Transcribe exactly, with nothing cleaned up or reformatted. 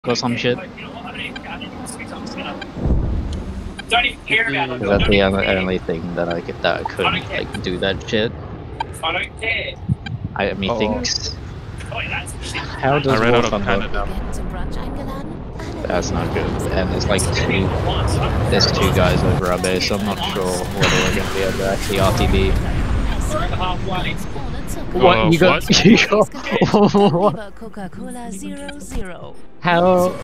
or some shit. Don't even care about it. That's the only, only thing that I could that I couldn't like do that shit. I don't care. I mean, Oh. thinks. Oh, that's How does I ran out of Wolf unlock? Canada. That's not good. And there's like two. There's two guys over our base. So I'm not sure whether we're gonna be able to actually R T B. halfway. What Uh, you got? what? You got? Coca-Cola zero zero. How?